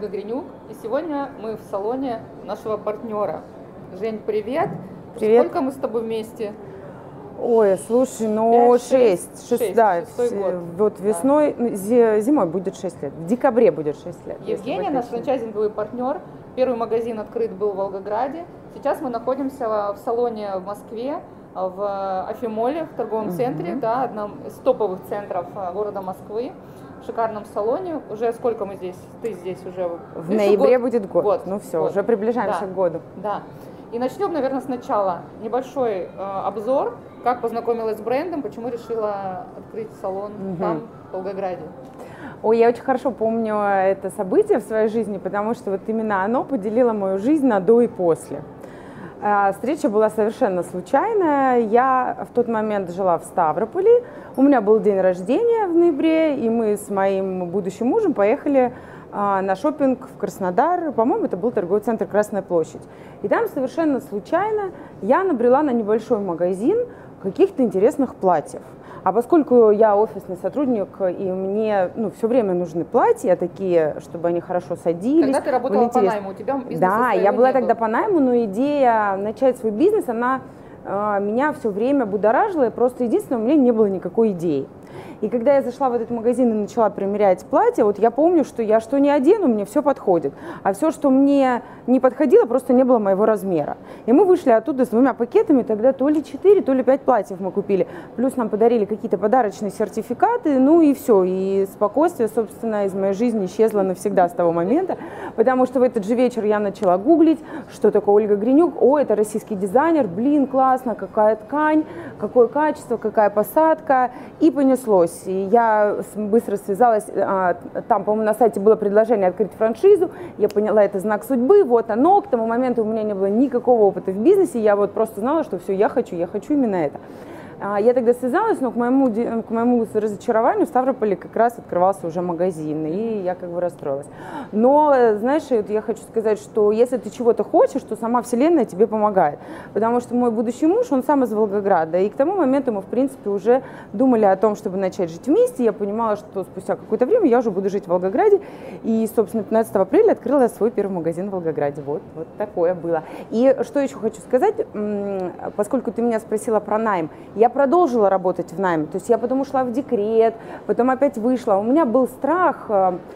Ольга Гринюк, и сегодня мы в салоне нашего партнера. Жень, привет! Привет. Сколько мы с тобой вместе? Ой, слушай, ну 6, да, шестой год. вот весной, зимой будет 6 лет, в декабре будет 6 лет. Евгения, наш франчайзинговый партнер. Первый магазин открыт был в Волгограде. Сейчас мы находимся в салоне в Москве, в Афимоле, в торговом центре, да, одном из топовых центров города Москвы. В шикарном салоне. Уже сколько мы здесь? Ты здесь уже? В ноябре будет год. Ну все, год. Уже приближаемся к году. Да. И начнем, наверное, сначала. Небольшой обзор, как познакомилась с брендом, почему решила открыть салон там, в Волгограде. Ой, я очень хорошо помню это событие в своей жизни, потому что вот именно оно поделило мою жизнь на до и после. Встреча была совершенно случайная. Я в тот момент жила в Ставрополе. У меня был день рождения в ноябре, и мы с моим будущим мужем поехали на шопинг в Краснодар. По-моему, это был торговый центр «Красная площадь». И там совершенно случайно я набрела на небольшой магазин каких-то интересных платьев. А поскольку я офисный сотрудник, и мне все время нужны платья такие, чтобы они хорошо садились. Когда ты работала по найму, у тебя бизнеса Да, я была тогда было. по найму, но идея начать свой бизнес, она меня все время будоражила, и просто единственное, у меня не было никакой идеи. И когда я зашла в этот магазин и начала примерять платье, вот я помню, что я что не одену, мне все подходит. А все, что мне не подходило, просто не было моего размера. И мы вышли оттуда с 2 пакетами, тогда то ли 4, то ли 5 платьев мы купили. Плюс нам подарили какие-то подарочные сертификаты, ну и все. И спокойствие, собственно, из моей жизни исчезло навсегда с того момента, потому что в этот же вечер я начала гуглить, что такое Ольга Гринюк. О, это российский дизайнер, блин, классно, какая ткань, какое качество, какая посадка. И понеслось. И я быстро связалась, там, по-моему, на сайте было предложение открыть франшизу, я поняла, это знак судьбы, вот оно, к тому моменту у меня не было никакого опыта в бизнесе, я вот просто знала, что все, я хочу именно это. Я тогда связалась, но к моему разочарованию в Ставрополе как раз открывался уже магазин, и я как бы расстроилась. Но, знаешь, вот я хочу сказать, что если ты чего-то хочешь, то сама Вселенная тебе помогает. Потому что мой будущий муж, он сам из Волгограда, и к тому моменту мы, в принципе, уже думали о том, чтобы начать жить вместе. Я понимала, что спустя какое-то время я уже буду жить в Волгограде, и, собственно, 15 апреля открыла свой первый магазин в Волгограде. Вот такое было. И что еще хочу сказать, поскольку ты меня спросила про найм, я продолжила работать в найме, то есть я потом ушла в декрет, потом опять вышла. У меня был страх,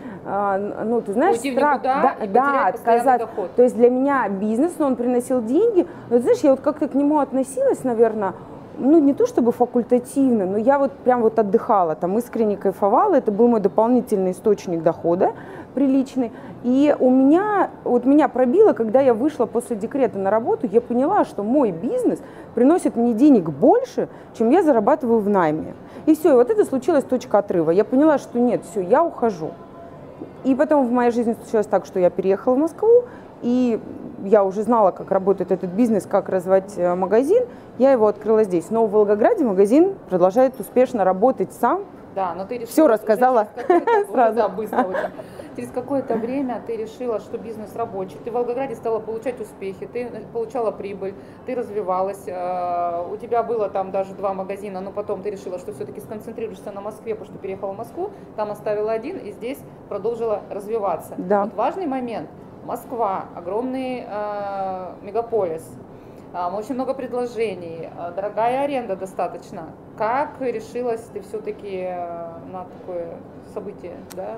ну ты знаешь, уйти страх, да, отказаться. Доход. То есть для меня бизнес, но он приносил деньги. Но ты знаешь, я вот как-то к нему относилась, наверное, ну не то чтобы факультативно, но я вот прям вот отдыхала, там искренне кайфовала, это был мой дополнительный источник дохода приличный. И меня пробило, когда я вышла после декрета на работу, я поняла, что мой бизнес приносит мне денег больше, чем я зарабатываю в найме. И все, и вот это случилась точка отрыва. Я поняла, что нет, все, я ухожу. И потом в моей жизни случилось так, что я переехала в Москву, и я уже знала, как работает этот бизнес, как развивать магазин, я его открыла здесь. Но в Волгограде магазин продолжает успешно работать сам. Да, но ты решила, все рассказала сразу. Да, быстро очень. Через какое-то время ты решила, что бизнес рабочий. Ты в Волгограде стала получать успехи, ты получала прибыль, ты развивалась. У тебя было там даже 2 магазина, но потом ты решила, что все-таки сконцентрируешься на Москве, потому что переехала в Москву, там оставила 1 и здесь продолжила развиваться. Да. Вот важный момент. Москва, огромный мегаполис. Очень много предложений, дорогая аренда достаточно. Как решилась ты все-таки на такое событие, да?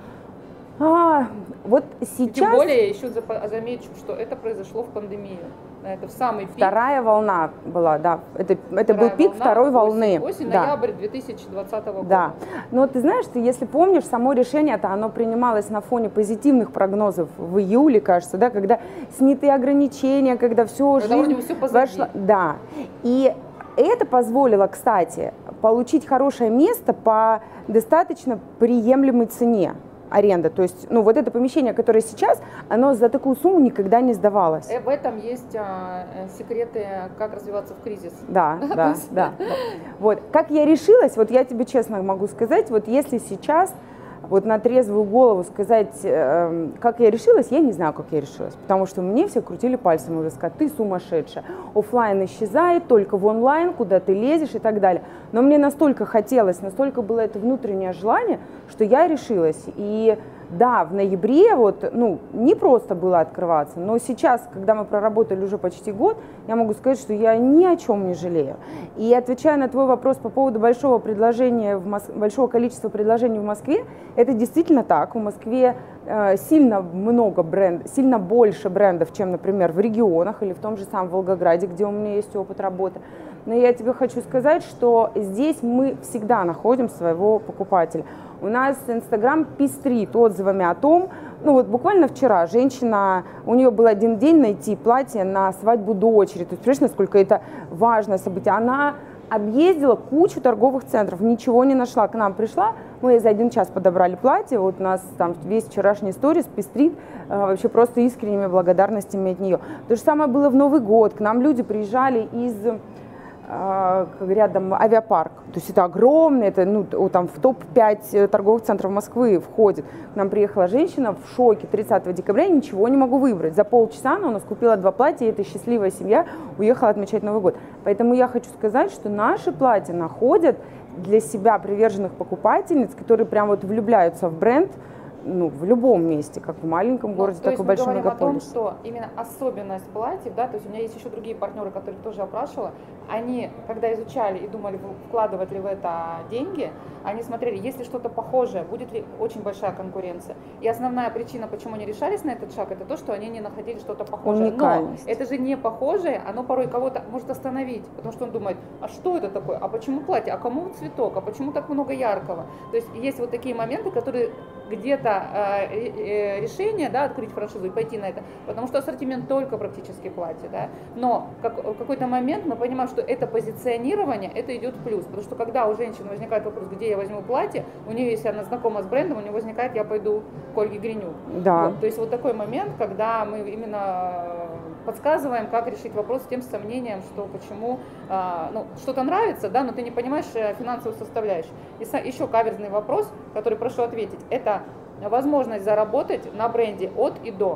Вот сейчас... Тем более, еще замечу, что это произошло в пандемию. Это в самый пик. Вторая волна была, да. Это был пик второй волны. Осень, да. ноябрь 2020 года. Да. Но ты знаешь, если помнишь, само решение-то, оно принималось на фоне позитивных прогнозов в июле, кажется, да, когда сняты ограничения, когда все жизнь вошла. Да. И это позволило, кстати, получить хорошее место по достаточно приемлемой цене. Аренда. То есть, вот это помещение, которое сейчас, оно за такую сумму никогда не сдавалось. В этом есть секреты, как развиваться в кризис. Да. Вот. Как я решилась, вот я тебе честно могу сказать, вот если сейчас вот на трезвую голову сказать, как я решилась, я не знаю, как я решилась, потому что мне все крутили пальцем у виска: ты сумасшедшая, офлайн исчезает, только в онлайн, куда ты лезешь и так далее. Но мне настолько хотелось, настолько было это внутреннее желание, что я решилась. И Да, в ноябре вот, ну, не просто было открываться, но сейчас, когда мы проработали уже почти год, я могу сказать, что я ни о чем не жалею. И отвечая на твой вопрос по поводу большого количества предложений в Москве, это действительно так. В Москве сильно больше брендов, чем, например, в регионах или в том же самом Волгограде, где у меня есть опыт работы. Но я тебе хочу сказать, что здесь мы всегда находим своего покупателя. У нас Инстаграм пестрит отзывами о том, ну вот буквально вчера женщина, у нее был один день найти платье на свадьбу дочери. То есть, понимаешь, насколько это важное событие. Она объездила кучу торговых центров, ничего не нашла. К нам пришла, мы за 1 час подобрали платье. Вот у нас там весь вчерашний сторис пестрит вообще просто искренними благодарностями от нее. То же самое было в Новый год. К нам люди приезжали из... рядом авиапарк, то есть это огромный, это ну, там в топ-5 торговых центров Москвы входит. К нам приехала женщина в шоке 30 декабря, ничего не могу выбрать. За полчаса она у нас купила 2 платья, и эта счастливая семья уехала отмечать Новый год. Поэтому я хочу сказать, что наши платья находят для себя приверженных покупательниц, которые прям вот влюбляются в бренд, ну, в любом месте, как в маленьком городе, так и в большом мегаполисе. То есть мы говорим о том, что именно особенность платьев, да, то есть у меня есть еще другие партнеры, которых тоже опрашивала, они, когда изучали и думали, вкладывать ли в это деньги, они смотрели, есть ли что-то похожее, будет ли очень большая конкуренция. И основная причина, почему они решались на этот шаг, это то, что они не находили что-то похожее. Уникальность. Но это же не похожее, оно порой кого-то может остановить, потому что он думает, а что это такое, а почему платье, а кому цветок, а почему так много яркого. То есть есть вот такие моменты, которые где-то решение, да, открыть франшизу и пойти на это, потому что ассортимент только практически платье, да, но в какой-то момент мы понимаем, что это позиционирование, это идет в плюс, потому что когда у женщины возникает вопрос, где я возьму платье, у нее, если она знакома с брендом, у нее возникает, я пойду к Ольге Гринюк. Да. Вот, то есть вот такой момент, когда мы именно подсказываем, как решить вопрос с тем сомнением, что почему, ну, что-то нравится, да, но ты не понимаешь финансовую составляющую. И еще каверзный вопрос, который прошу ответить, это возможность заработать на бренде от и до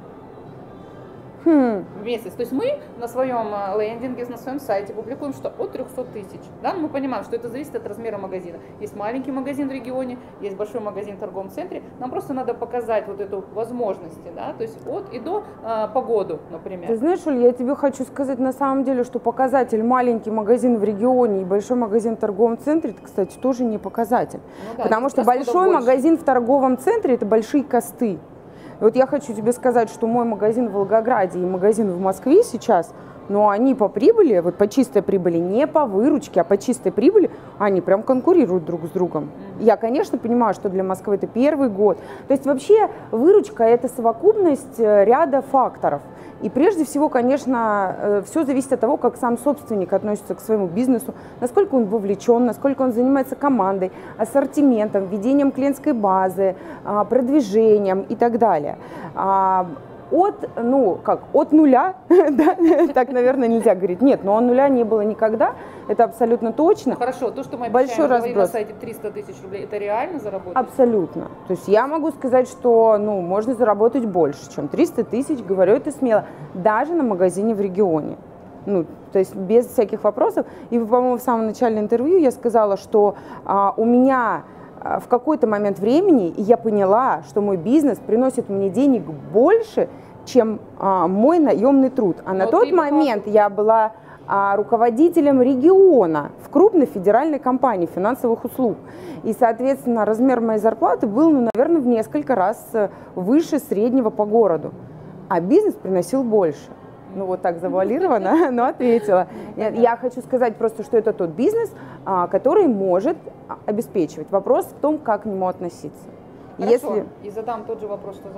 в месяц. То есть мы на своем лендинге, на своем сайте публикуем, что от 300 тысяч. Да? Но мы понимаем, что это зависит от размера магазина. Есть маленький магазин в регионе, есть большой магазин в торговом центре. Нам просто надо показать вот эту возможность, да? То есть от и до по году, например. Ты знаешь, Оль, я тебе хочу сказать на самом деле, что показатель маленький магазин в регионе и большой магазин в торговом центре, это, кстати, тоже не показатель. Ну, да, потому что большой магазин в торговом центре – это большие косты. Вот я хочу тебе сказать, что мой магазин в Волгограде и магазин в Москве сейчас, но они по прибыли, вот по чистой прибыли, не по выручке, а по чистой прибыли, они прям конкурируют друг с другом. Я, конечно, понимаю, что для Москвы это первый год. То есть вообще выручка – это совокупность ряда факторов. И прежде всего, конечно, все зависит от того, как сам собственник относится к своему бизнесу, насколько он вовлечен, насколько он занимается командой, ассортиментом, ведением клиентской базы, продвижением и так далее. От нуля, да, так, наверное, нельзя говорить. Нет, но от нуля не было никогда, это абсолютно точно. Хорошо, то, что мы обещаем на сайте 300 тысяч рублей, это реально заработать? Абсолютно. То есть я могу сказать, что можно заработать больше, чем 300 тысяч, говорю это смело, даже на магазине в регионе. То есть без всяких вопросов. И, по-моему, в самом начале интервью я сказала, что у меня в какой-то момент времени я поняла, что мой бизнес приносит мне денег больше, чем мой наемный труд. А на тот момент я была руководителем региона в крупной федеральной компании финансовых услуг. И, соответственно, размер моей зарплаты был, наверное, в несколько раз выше среднего по городу. А бизнес приносил больше. Вот так завуалированно, но ответила. Я хочу сказать просто, что это тот бизнес, который может обеспечивать. Вопрос в том, как к нему относиться. Хорошо. И задам тот же вопрос, что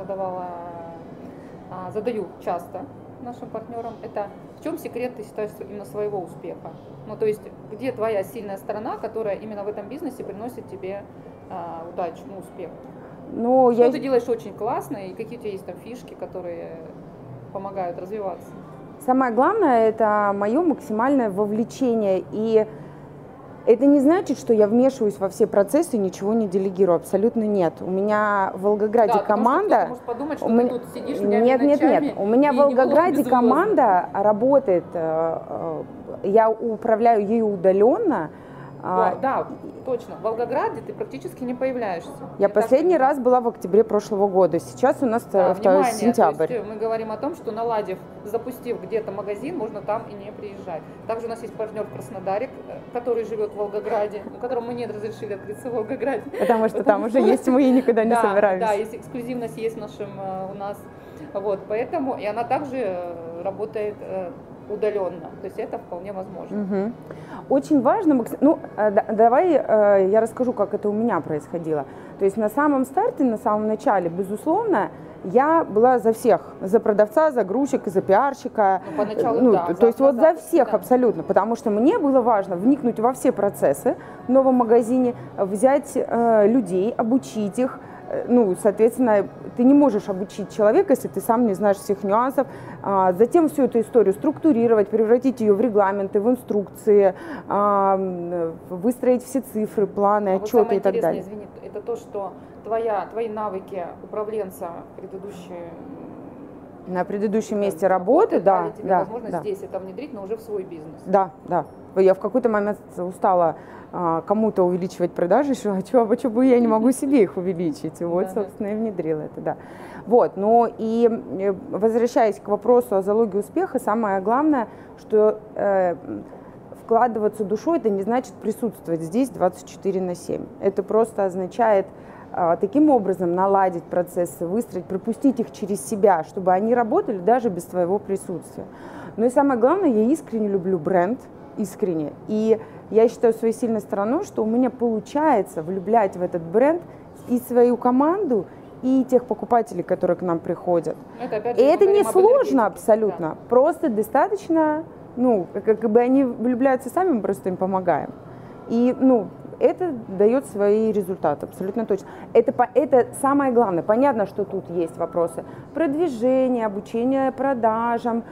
задаю часто нашим партнерам. Это в чем секрет, ты считаешь, именно своего успеха? То есть, где твоя сильная сторона, которая именно в этом бизнесе приносит тебе удачу, успех? Что ты делаешь очень классно, и какие у тебя есть там фишки, которые помогают развиваться? Самое главное – это мое максимальное вовлечение. И это не значит, что я вмешиваюсь во все процессы и ничего не делегирую. Абсолютно нет. У меня в Волгограде команда… Может подумать, что ты тут сидишь Нет. У меня в Волгограде команда работает. Я управляю ею удаленно. Да, точно. В Волгограде ты практически не появляешься. Я последний раз была в октябре прошлого года. Сейчас у нас сентябрь. То есть мы говорим о том, что наладив, запустив где-то магазин, можно там и не приезжать. Также у нас есть партнер в Краснодаре, который живет в Волгограде, которому мы не разрешили открыться в Волгограде. Потому что там уже есть, мы и никуда не собираемся. Да, есть эксклюзивность есть у нас. Вот, поэтому, и она также работает удаленно, то есть это вполне возможно. Угу. Очень важно, давай я расскажу, как это у меня происходило. То есть на самом старте, на самом начале, безусловно, я была за всех, за продавца, за грузчика, за пиарщика. Поначалу, да. То есть вот за всех абсолютно, потому что мне было важно вникнуть во все процессы в новом магазине, взять людей, обучить их. Соответственно, ты не можешь обучить человека, если ты сам не знаешь всех нюансов. Затем всю эту историю структурировать, превратить ее в регламенты, в инструкции, выстроить все цифры, планы, отчеты и так далее. Извини, это то, что твои навыки управленца на предыдущем месте работы, да, возможность здесь это внедрить, но уже в свой бизнес. Да. Я в какой-то момент устала кому-то увеличивать продажи, что бы я не могу себе их увеличить. И вот, собственно, и внедрила это, да. Вот, и возвращаясь к вопросу о залоге успеха, самое главное, что вкладываться душой, это не значит присутствовать здесь 24/7. Это просто означает таким образом наладить процессы, выстроить, пропустить их через себя, чтобы они работали даже без твоего присутствия. Но и самое главное, я искренне люблю бренд, искренне. И я считаю своей сильной стороной, что у меня получается влюблять в этот бренд и свою команду, и тех покупателей, которые к нам приходят. И это не сложно абсолютно, да. Просто достаточно, как бы они влюбляются сами, мы просто им помогаем. И, это дает свои результаты, абсолютно точно. Это самое главное. Понятно, что тут есть вопросы продвижения, обучения продажам,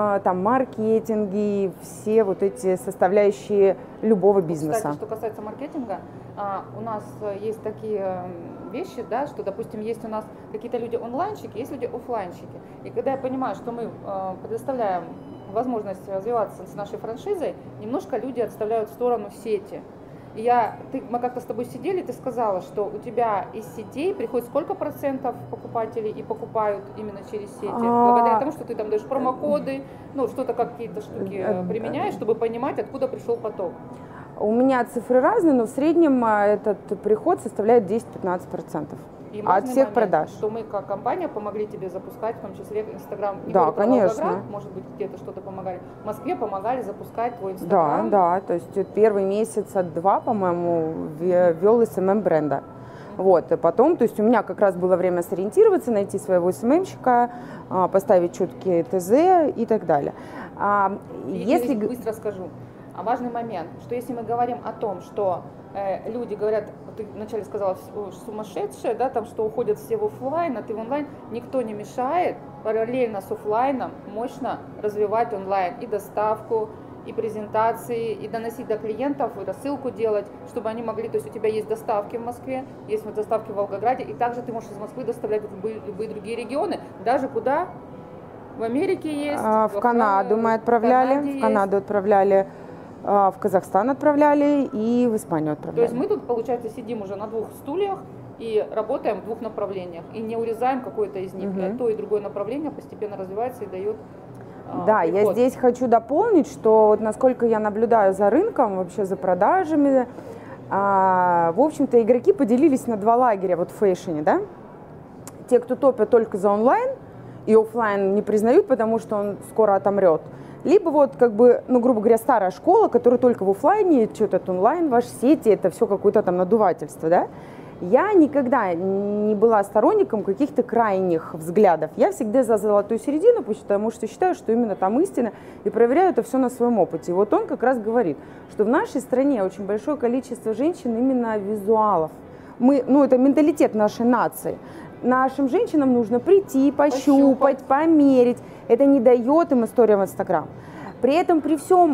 маркетинги, все вот эти составляющие любого бизнеса. Кстати, что касается маркетинга, у нас есть такие вещи, да, что, допустим, есть у нас какие-то люди онлайнщики, есть люди офлайнщики. И когда я понимаю, что мы предоставляем возможность развиваться с нашей франшизой, немножко люди отставляют в сторону сети. Мы как-то с тобой сидели, ты сказала, что у тебя из сетей приходит сколько процентов покупателей и покупают именно через сети? Благодаря тому, что ты там даешь промокоды, что-то какие-то штуки применяешь, чтобы понимать, откуда пришел поток. У меня цифры разные, но в среднем этот приход составляет 10-15%. От всех продаж. Что мы как компания помогли тебе запускать, в том числе Инстаграм. Да, конечно. Волгоград, может быть, где-то что-то помогали. В Москве помогали запускать твой Инстаграм. Да, то есть первый месяца-два, по-моему, вел СММ бренда. Вот, и потом, то есть у меня как раз было время сориентироваться, найти своего СММщика, поставить четкие ТЗ и так далее. Если быстро скажу. Важный момент, что если мы говорим о том, что люди говорят, ты вначале сказала, сумасшедшие, да, там, что уходят все в офлайн, а ты в онлайн, никто не мешает параллельно с офлайном мощно развивать онлайн и доставку, и презентации, и доносить до клиентов, и рассылку делать, чтобы они могли, то есть у тебя есть доставки в Москве, есть доставки в Волгограде, и также ты можешь из Москвы доставлять в любые другие регионы, даже куда? В Америке есть. В Канаду мы отправляли, в Канаду отправляли. В Казахстан отправляли и в Испанию отправляли. То есть мы тут, получается, сидим уже на двух стульях и работаем в двух направлениях. И не урезаем какое-то из них. То и другое направление постепенно развивается и дает Да, приход. Я здесь хочу дополнить, что вот насколько я наблюдаю за рынком, вообще за продажами, в общем-то, игроки поделились на два лагеря вот в фэшне, да? Те, кто топят только за онлайн и офлайн не признают, потому что он скоро отомрет. Либо вот как бы, грубо говоря, старая школа, которая только в офлайне, что-то онлайн, ваши сети, это все какое-то там надувательство, да? Я никогда не была сторонником каких-то крайних взглядов. Я всегда за золотую середину, потому что считаю, что именно там истина, и проверяю это все на своем опыте. И вот он как раз говорит, что в нашей стране очень большое количество женщин именно визуалов. Это менталитет нашей нации. Нашим женщинам нужно прийти, пощупать, померить. Это не дает им история в Инстаграм. При этом при всем,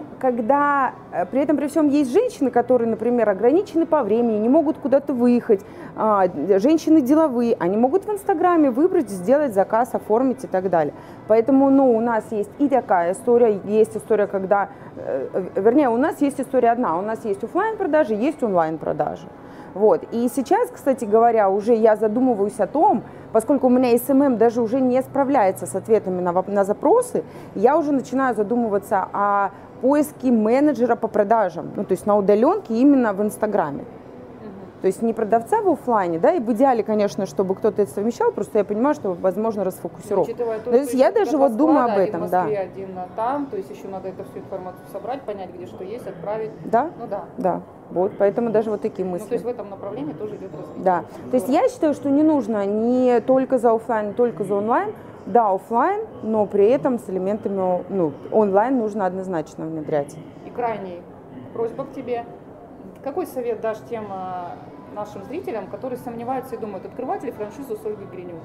есть женщины, которые, например, ограничены по времени, не могут куда-то выехать, женщины деловые, они могут в Инстаграме выбрать, сделать заказ, оформить и так далее. Поэтому, у нас есть и такая история, есть история, когда, у нас есть история одна, у нас есть офлайн-продажи, есть онлайн-продажи. Вот. И сейчас, кстати говоря, уже я задумываюсь о том, поскольку у меня СММ даже уже не справляется с ответами на запросы, я уже начинаю задумываться о поиске менеджера по продажам, то есть на удаленке именно в Инстаграме. То есть не продавца в офлайне, да, и в идеале, конечно, чтобы кто-то это совмещал, просто я понимаю, что возможно расфокусировка. То есть я даже вот думаю об этом, да. Один в Москве, один там, то есть еще надо эту всю информацию собрать, понять, где что есть, отправить. Да? Да. Вот, поэтому даже вот такие мысли. То есть в этом направлении тоже идет развитие. Да. То есть я считаю, что не нужно не только за офлайн, не только за онлайн. Да, офлайн, но при этом с элементами, онлайн нужно однозначно внедрять. И крайний просьба к тебе. Какой совет дашь тем нашим зрителям, которые сомневаются и думают, открывать ли франшизу с Ольгой Гринюк?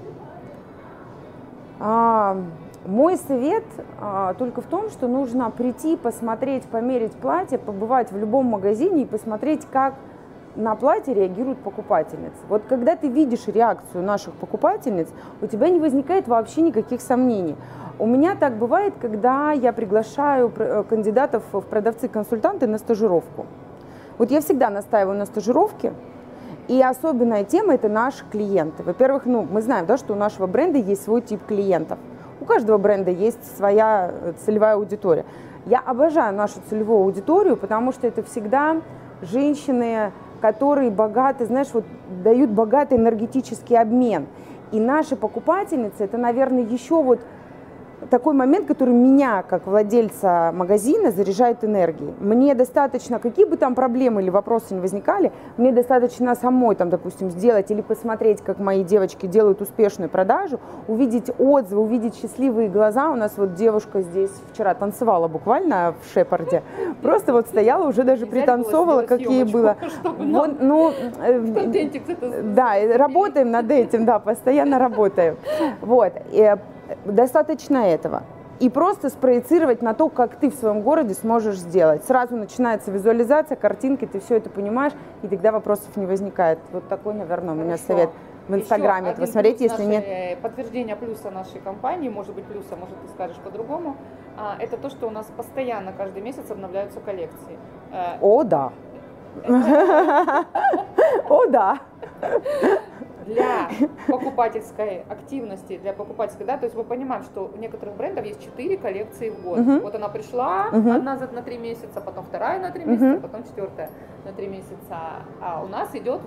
Мой совет только в том, что нужно прийти, посмотреть, померить платье, побывать в любом магазине и посмотреть, как на платье реагируют покупательницы. Вот когда ты видишь реакцию наших покупательниц, у тебя не возникает вообще никаких сомнений. У меня так бывает, когда я приглашаю кандидатов в продавцы-консультанты на стажировку. Вот я всегда настаиваю на стажировке, и особенная тема – это наши клиенты. Во-первых, мы знаем, да, что у нашего бренда есть свой тип клиентов. У каждого бренда есть своя целевая аудитория. Я обожаю нашу целевую аудиторию, потому что это всегда женщины, которые богаты, дают богатый энергетический обмен. И наши покупательницы – это, наверное, еще такой момент, который меня, как владельца магазина, заряжает энергией. Мне достаточно, какие бы там проблемы или вопросы не возникали, мне достаточно самой, допустим, сделать или посмотреть, как мои девочки делают успешную продажу, увидеть отзывы, увидеть счастливые глаза. У нас девушка здесь вчера танцевала буквально в Шепарде. Просто стояла, уже даже пританцовывала, какие было. Да, работаем над этим, да, постоянно работаем. Достаточно этого. И просто спроецировать на то, как ты в своем городе сможешь сделать. Сразу начинается визуализация, картинки, ты все это понимаешь, и тогда вопросов не возникает. Вот такой, наверное, у меня совет в Инстаграме этого смотреть, если нет. Подтверждение плюса нашей компании, может быть плюса, может ты скажешь по-другому, это то, что у нас постоянно каждый месяц обновляются коллекции. О, да. О, да. Для покупательской активности, то есть мы понимаем, что у некоторых брендов есть 4 коллекции в год. Вот она пришла, одна на 3 месяца, потом вторая на 3 месяца, потом четвертая на 3 месяца. А у нас идет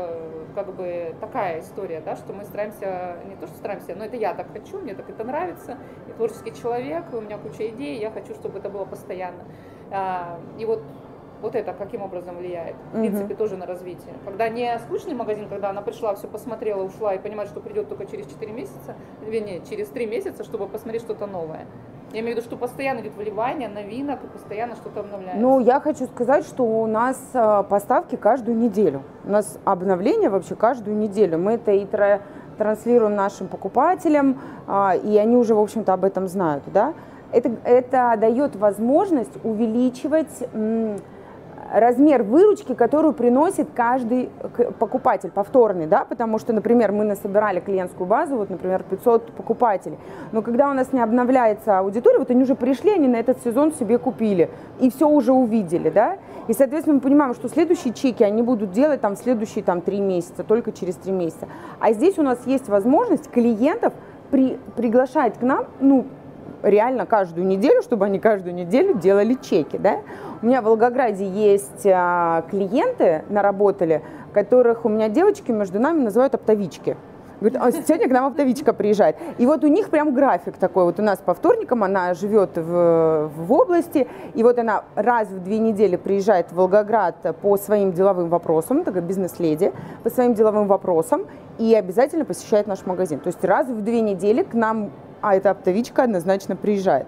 такая история, да, что мы стараемся, не то что стараемся, но это я так хочу, мне так это нравится, я творческий человек, у меня куча идей, я хочу, чтобы это было постоянно. И вот это каким образом влияет, в принципе, тоже на развитие. Когда не скучный магазин, когда она пришла, все посмотрела, ушла и понимает, что придет только через 4 месяца, через 3 месяца, чтобы посмотреть что-то новое. Я имею в виду, что постоянно идет вливание новинок и постоянно что-то обновляется. Я хочу сказать, что у нас поставки каждую неделю. У нас обновления вообще каждую неделю. Мы это и транслируем нашим покупателям, и они уже, в общем-то, об этом знают. Да? Это дает возможность увеличивать размер выручки, которую приносит каждый покупатель, повторный, да, потому что, например, мы насобирали клиентскую базу, например, 500 покупателей, но когда у нас не обновляется аудитория, они уже пришли, они на этот сезон себе купили и все уже увидели, да, и, соответственно, мы понимаем, что следующие чеки они будут делать в следующие 3 месяца, только через 3 месяца, а здесь у нас есть возможность клиентов приглашать к нам, реально каждую неделю, чтобы они каждую неделю делали чеки, да. У меня в Волгограде есть клиенты, наработали, которых у меня девочки между нами называют оптовички. Говорят, сегодня к нам оптовичка приезжает. И у них прям график такой. У нас по вторникам она живет в области, и она раз в 2 недели приезжает в Волгоград по своим деловым вопросам, такая бизнес-леди, по своим деловым вопросам, и обязательно посещает наш магазин. То есть раз в 2 недели к нам эта оптовичка однозначно приезжает.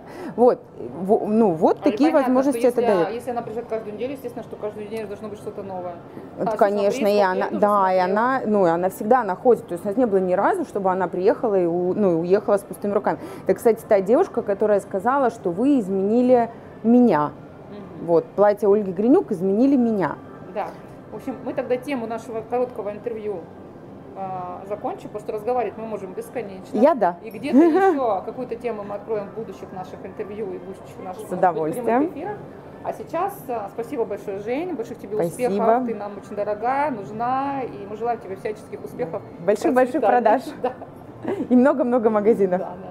Такие возможности это дает. Если она приезжает каждую неделю, естественно, что каждую неделю должно быть что-то новое. Конечно, и она всегда находит. То есть у нас не было ни разу, чтобы она приехала и уехала с пустыми руками. Это, кстати, та девушка, которая сказала, что вы изменили меня. Вот, платье Ольги Гринюк изменили меня. Да. В общем, мы тогда тему нашего короткого интервью закончим, потому что разговаривать мы можем бесконечно. Да. И где-то еще какую-то тему мы откроем в будущих наших интервью и в будущих наших с удовольствием. эфирах. А сейчас спасибо большое, Жень, больших тебе спасибо. Успехов. Ты нам очень дорога, нужна, и мы желаем тебе всяческих успехов. Больших-больших продаж. Да. И много-много магазинов. Да, да.